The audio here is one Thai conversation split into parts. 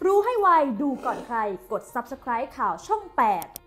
รู้ให้ไวดูก่อนใครกด Subscribe ข่าวช่อง 8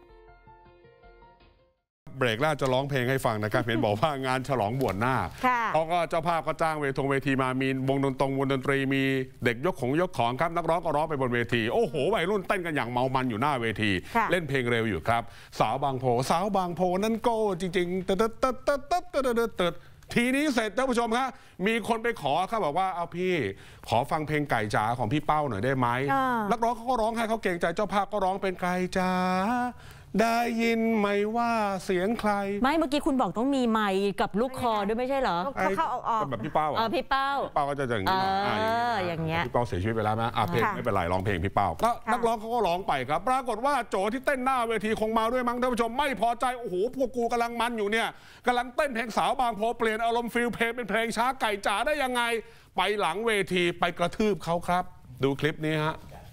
เบรกแรกจะร้องเพลงให้ฟังนะครับ เห็นบอกว่างานฉลองบวชนาคเขาก็เจ้าภาพก็จ้างเวทีมามีวงดนตรีมีเด็กยกของครับนักร้องก็ร้องไปบนเวทีโอ้โหวัยรุ่นเต้นกันอย่างเมามันอยู่หน้าเวทีเล่นเพลงเร็วอยู่ครับสาวบางโพนั่นโก้จริงๆตึดทีนี้เสร็จท่านผู้ชมครับมีคนไปขอเขาบอกว่าเอาพี่ขอฟังเพลงไก่จ๋าของพี่เป้าหน่อยได้ไหมนักร้องเขาก็ร้องให้เขาเกรงใจเจ้าภาพก็ร้องเป็นไก่จ๋าได้ยินไหมว่าเสียงใครไม่เมื่อกี้คุณบอกต้องมีไมค์กับลูกคอด้วยไม่ใช่เหรอเข้าออกแบบพี่เป้าพี่เป้าก็จะอย่างนี้อย่างเงี้ยพี่เป้าเสียชีวิตไปแล้วนะเพลงไม่เป็นไรร้องเพลงพี่เป้าก็นักร้องเขาก็ร้องไปครับปรากฏว่าโจที่เต้นหน้าเวทีคงมาด้วยมั้งท่านผู้ชมไม่พอใจโอ้โหพวกกูกำลังมันอยู่เนี่ยกำลังเต้นเพลงสาวบางโพเปลี่ยนอารมณ์ฟิลเพลงเป็นเพลงช้าไก่จ๋าได้ยังไงไปหลังเวทีไปกระทืบเขาครับดูคลิปนี้ฮะ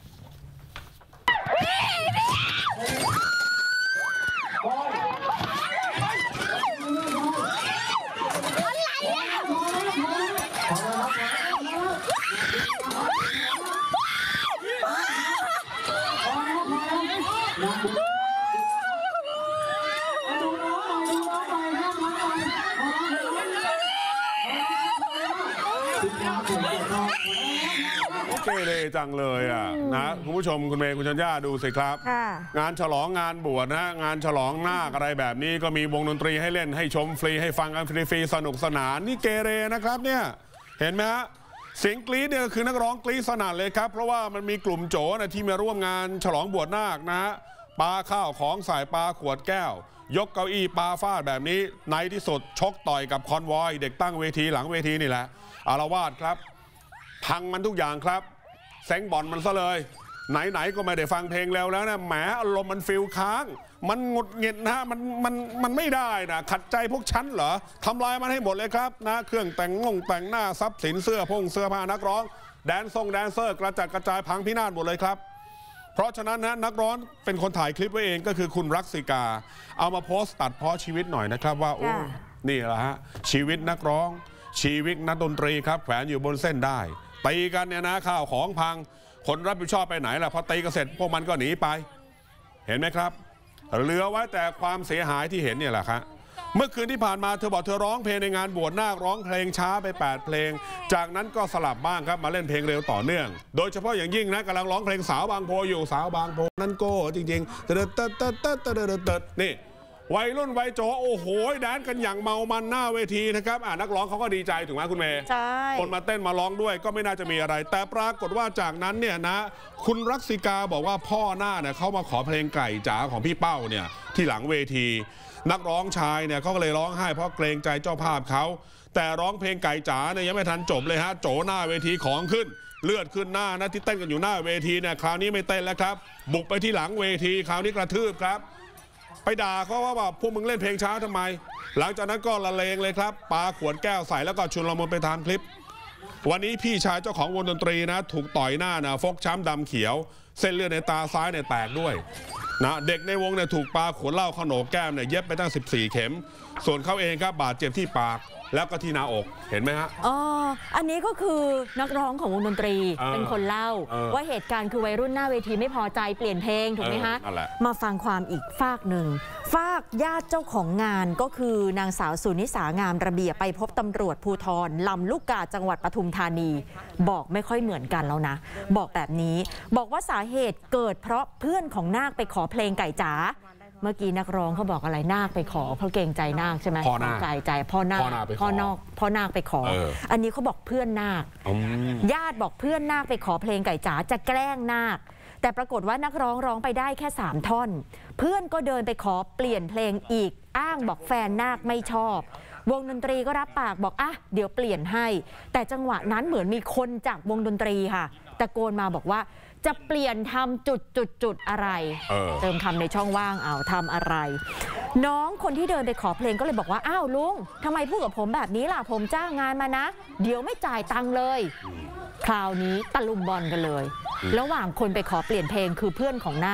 เกเรจังเลยอ่ะนะคุณผู้ชมคุณเมย์คุณชัญญาดูสิครับงานฉลองงานบวชนะงานฉลองนาคอะไรแบบนี้ก็มีวงดนตรีให้เล่นให้ชมฟรีให้ฟังกันฟรีๆสนุกสนานนี่เกเรนะครับเนี่ยเห็นไหมฮะเสียงกรี๊ดเนี่ยคือนักร้องกรี๊ดสนั่นเลยครับเพราะว่ามันมีกลุ่มโจนะที่มาร่วมงานฉลองบวชนาคนะฮะปาข้าวของใส่ปาขวดแก้วยกเก้าอี้ปาฟาดแบบนี้ในที่สุดชกต่อยกับคอนวอยเด็กตั้งเวทีหลังเวทีนี่แหละอาละวาดครับพังมันทุกอย่างครับแซงบอลมันซะเลยไหนก็ไม่ได้ฟังเพลงแล้วนะแหมอารมณ์มันฟิลค้างมันหงุดหงิดนะมันไม่ได้นะขัดใจพวกฉันเหรอทำลายมันให้หมดเลยครับนะเครื่องแต่งหน้าทรัพย์สินเสื้อผ้านักร้องแดนเซอร์กระจัดกระจายพังพินาศหมดเลยครับเพราะฉะนั้นนะนักร้องเป็นคนถ่ายคลิปไว้เองก็คือคุณรักษิกาเอามาโพสต์ตัดเพาะชีวิตหน่อยนะครับว่าโอ้นี่แหละฮะชีวิตนักร้องชีวิตนักดนตรีครับแขวนอยู่บนเส้นได้ตีกันเนี่ยนะข้าวของพังคนรับผิดชอบไปไหนล่ะพอตีกันเสร็จพวกมันก็หนีไปเห็นไหมครับเหลือไว้แต่ความเสียหายที่เห็นเนี่ยแหละครับเมื่อคืนที่ผ่านมาเธอบอกเธอร้องเพลงในงานบวชนาคร้องเพลงช้าไป8เพลงจากนั้นก็สลับบ้างครับมาเล่นเพลงเร็วต่อเนื่องโดยเฉพาะอย่างยิ่งนะกำลังร้องเพลงสาวบางโพอยู่สาวบางโพนั่นโก้จริงๆนี่วัยรุ่นวัยโจโอ้โหแดนกันอย่างเมามันหน้าเวทีนะครับนักร้องเขาก็ดีใจถูกไหมคุณเมย์ใช่คนมาเต้นมาร้องด้วยก็ไม่น่าจะมีอะไรแต่ปรากฏว่าจากนั้นเนี่ยนะคุณรักษิกาบอกว่าพ่อหน้าเนี่ยเขามาขอเพลงไก่จ๋าของพี่เป้าเนี่ยที่หลังเวทีนักร้องชายเนี่ยเขาก็เลยร้องไห้เพราะเกรงใจเจ้าภาพเขาแต่ร้องเพลงไก่จ๋าเนี่ยยังไม่ทันจบเลยฮะโจหน้าเวทีของขึ้นเลือดขึ้นหน้านะที่เต้นกันอยู่หน้าเวทีเนี่ยคราวนี้ไม่เต้นแล้วครับบุกไปที่หลังเวทีคราวนี้กระทืบครับไปด่าเขาว่าพวกมึงเล่นเพลงช้าทำไมหลังจากนั้นก็ละเลงเลยครับปาขวดแก้วใส่แล้วก็ชุลมุนไปตามคลิปวันนี้พี่ชายเจ้าของวงดนตรีนะถูกต่อยหน้านะฟกช้ำดำเขียวเส้นเลือดในตาซ้ายเนี่ยแตกด้วยนะเด็กในวงเนี่ยถูกปาขวดเหล้าเข้าโหนกแก้มเนี่ยเย็บไปตั้ง14เข็มส่วนเขาเองครับบาดเจ็บที่ปากแล้วก็ที่หน้าอกเห็นไหมฮะอันนี้ก็คือนักร้องของวงดนตรีเป็นคนเล่าว่าเหตุการณ์คือวัยรุ่นหน้าเวทีไม่พอใจเปลี่ยนเพลงถูกไหมฮะมาฟังความอีกฝากหนึ่งฝากญาติเจ้าของงานก็คือนางสาวสุนิสางามระเบียบไปพบตำรวจภูธรลำลูกกาจังหวัดปทุมธานีบอกไม่ค่อยเหมือนกันแล้วนะบอกแบบนี้บอกว่าสาเหตุเกิดเพราะเพื่อนของนาคไปขอเพลงไก่จ๋าเมื่อกี้นักร้องเขาบอกอะไรนาคไปขอเพราะเกรงใจนาคใช่ไหมพ่อนาคไก่ใจพ่อนาคไปขออันนี้เขาบอกเพื่อนนาคญาติบอกเพื่อนนาคไปขอเพลงไก่จ๋าจะแกล้งนาคแต่ปรากฏว่านักร้องร้องไปได้แค่3ท่อนเพื่อนก็เดินไปขอเปลี่ยนเพลงอีกอ้างบอกแฟนนาคไม่ชอบวงดนตรีก็รับปากบอกเดี๋ยวเปลี่ยนให้แต่จังหวะนั้นเหมือนมีคนจากวงดนตรีค่ะตะโกนมาบอกว่าจะเปลี่ยนทำจุดอะไรเติมคำในช่องว่างทำอะไรน้องคนที่เดินไปขอเพลงก็เลยบอกว่าอ้าวลุงทำไมพูดกับผมแบบนี้ล่ะผมจ้างงานมานะเดี๋ยวไม่จ่ายตังค์เลยคราวนี้ตะลุมบอลกันเลยระหว่างคนไปขอเปลี่ยนเพลงคือเพื่อนของนาค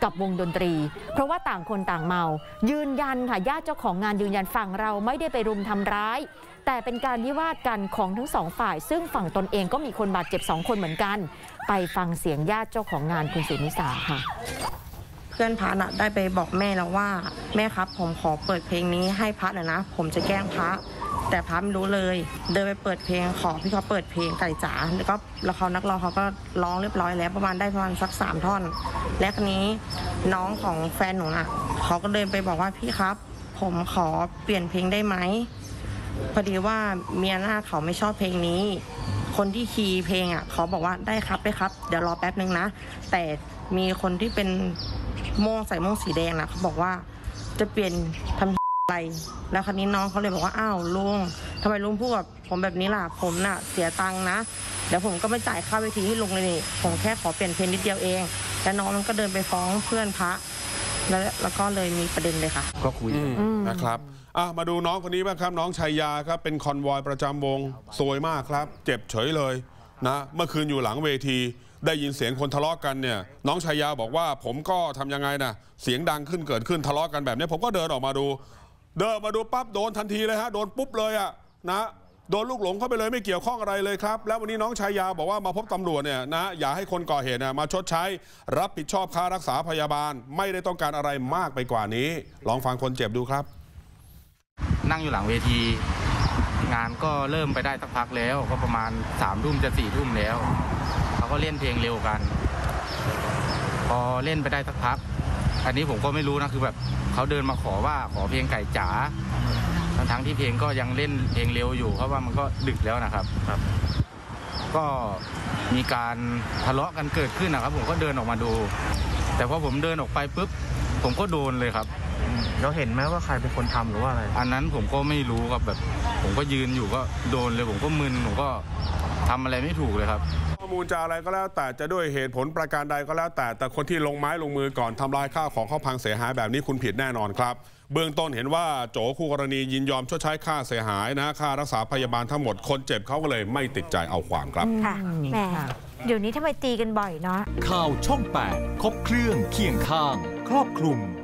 กับวงดนตรี เพราะว่าต่างคนต่างเมายืนยันค่ะญาติเจ้าของงานยืนยันฝั่งเราไม่ได้ไปรุมทำร้ายแต่เป็นการวิวาทกันของทั้งสองฝ่ายซึ่งฝั่งตนเองก็มีคนบาดเจ็บ2 คนเหมือนกันไปฟังเสียงญาติเจ้าของงานคุณสุนิสาค่ะเพื่อนพระน่ะได้ไปบอกแม่แล้วว่าแม่ครับผมขอเปิดเพลงนี้ให้พระหน่อยนะผมจะแกล้งพระแต่พระไม่รู้เลยเดินไปเปิดเพลงขอพี่เขาเปิดเพลงไก่จ๋าแล้วเขานักร้องเขาก็ร้องเรียบร้อยแล้วประมาณสัก3 ท่อนและคราวนี้น้องของแฟนหนูน่ะเขาก็เดินไปบอกว่าพี่ครับผมขอเปลี่ยนเพลงได้ไหมพอดีว่าเมียหน้าเขาไม่ชอบเพลงนี้คนที่คีย์เพลงอ่ะเขาบอกว่าได้ครับเดี๋ยวรอแป๊บนึงนะแต่มีคนที่เป็นใส่โม่งสีแดงนะเขาบอกว่าจะเปลี่ยนทำอะไรแล้วคราวนี้น้องเขาเลยบอกว่าอ้าวลุงทำไมลุงพูดกับผมแบบนี้ล่ะผมน่ะเสียตังค์นะเดี๋ยวผมก็ไม่จ่ายค่าเวทีให้ลุงเลยนี่ผมแค่ขอเปลี่ยนเพลงนิดเดียวเองแล้วน้องมันก็เดินไปฟ้องเพื่อนพระแล้วก็เลยมีประเด็นเลยค่ะก็คุยนะครับมาดูน้องคนนี้บ้างครับน้องชัยยาครับเป็นคอนวอยประจำวงซวยมากครับเจ็บเฉยเลยนะเมื่อคืนอยู่หลังเวทีได้ยินเสียงคนทะเลาะกันเนี่ยน้องชัยยาบอกว่าผมก็ทำยังไงนะเสียงดังขึ้นเกิดขึ้นทะเลาะกันแบบนี้ผมก็เดินออกมาดูปั๊บโดนทันทีเลยฮะโดนปุ๊บเลยอะนะโดนลูกหลงเข้าไปเลยไม่เกี่ยวข้องอะไรเลยครับแล้ววันนี้น้องชัยยาบอกว่ามาพบตำรวจเนี่ยนะอย่าให้คนก่อเหตุมาชดใช้รับผิดชอบค่ารักษาพยาบาลไม่ได้ต้องการอะไรมากไปกว่านี้ลองฟังคนเจ็บดูครับนั่งอยู่หลังเวทีงานก็เริ่มไปได้สักพักแล้วก็ประมาณ3 ทุ่มจะ4 ทุ่มแล้วเขาก็เล่นเพลงเร็วกันพอเล่นไปได้สักพักอันนี้ผมก็ไม่รู้นะคือแบบเขาเดินมาขอเพลงไก่จ๋าทั้งที่เพลงก็ยังเล่นเพลงเร็วอยู่เพราะว่ามันก็ดึกแล้วนะครับก็มีการทะเลาะกันเกิดขึ้นนะครับผมก็เดินออกมาดูแต่พอผมเดินออกไปปุ๊บผมก็โดนเลยครับเราเห็นไหมว่าใครเป็นคนทำหรือว่าอะไรอันนั้นผมก็ไม่รู้ครับแบบผมก็ยืนอยู่ก็โดนเลยผมก็มึนผมก็ทำอะไรไม่ถูกเลยครับข้อมูลจะอะไรก็แล้วแต่จะด้วยเหตุผลประการใดก็แล้วแต่คนที่ลงไม้ลงมือก่อนทำลายข้าวของเขาพังเสียหายแบบนี้คุณผิดแน่นอนครับเบื้องต้นเห็นว่าโจคู่กรณียินยอมชดใช้ค่าเสียหายนะค่ารักษาพยาบาลทั้งหมดคนเจ็บเขาก็เลยไม่ติดใจเอาความครับค่ะแหมเดี๋ยวนี้ทำไมตีกันบ่อยเนาะข่าวช่อง 8 ครบเครื่องเคียงข้างครอบคลุม